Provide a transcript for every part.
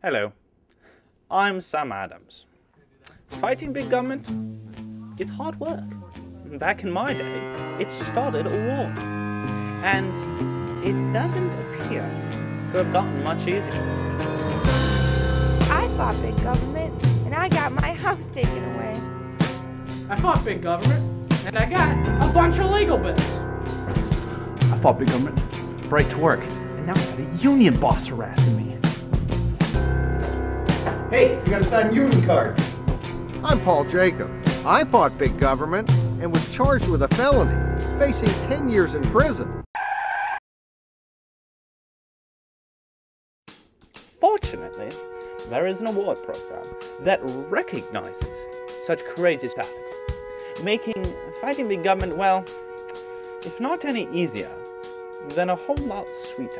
Hello, I'm Sam Adams. Fighting big government, it's hard work. Back in my day, it started a war. And it doesn't appear to have gotten much easier. I fought big government, and I got my house taken away. I fought big government, and I got a bunch of legal bills. I fought big government for right to work, and now I got a union boss harassing me. Hey, you got a signed union card. I'm Paul Jacob. I fought big government and was charged with a felony, facing 10 years in prison. Fortunately, there is an award program that recognizes such courageous acts, making fighting big government, well, if not any easier, then a whole lot sweeter.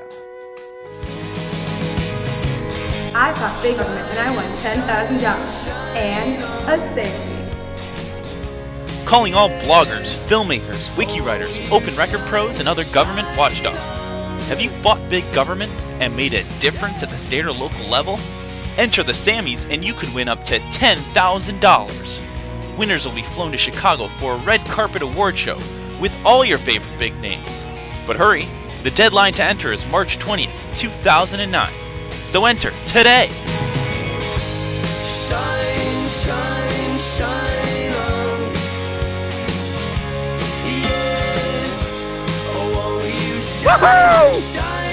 I fought big government, and I won $10,000 and a Sammies. Calling all bloggers, filmmakers, wiki writers, open record pros, and other government watchdogs. Have you fought big government and made a difference at the state or local level? Enter the Sammies and you could win up to $10,000. Winners will be flown to Chicago for a red carpet award show with all your favorite big names. But hurry, the deadline to enter is March 20th, 2009. So enter today! Shine, shine, shine on. Yes, oh, won't you shine, shine.